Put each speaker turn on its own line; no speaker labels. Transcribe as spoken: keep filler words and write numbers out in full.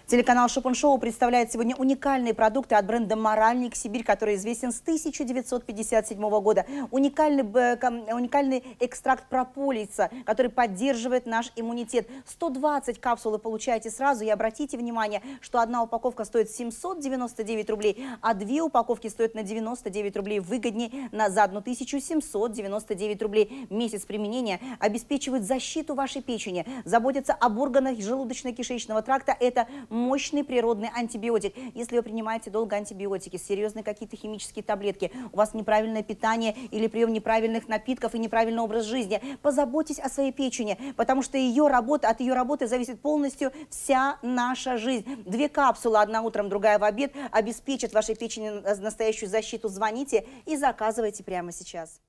Телеканал Шопен Шоу представляет сегодня уникальные продукты от бренда «Моральник Сибирь», который известен с тысяча девятьсот пятьдесят седьмого года. Уникальный, уникальный экстракт прополиса, который поддерживает наш иммунитет. сто двадцать капсул вы получаете сразу. И обратите внимание, что одна упаковка стоит семьсот девяносто девять рублей, а две упаковки стоят на девяносто девять рублей выгоднее на за одну тысячу семьсот девяносто девять рублей. Месяц применения обеспечивает защиту вашей печени, заботится об органах желудочно-кишечного тракта. Это мощный природный антибиотик. Если вы принимаете долго антибиотики, серьезные какие-то химические таблетки, у вас неправильное питание или прием неправильных напитков и неправильный образ жизни, позаботьтесь о своей печени, потому что ее работа, от ее работы зависит полностью вся наша жизнь. Две капсулы, одна утром, другая в обед, обеспечат вашей печени настоящую защиту. Звоните и заказывайте прямо сейчас.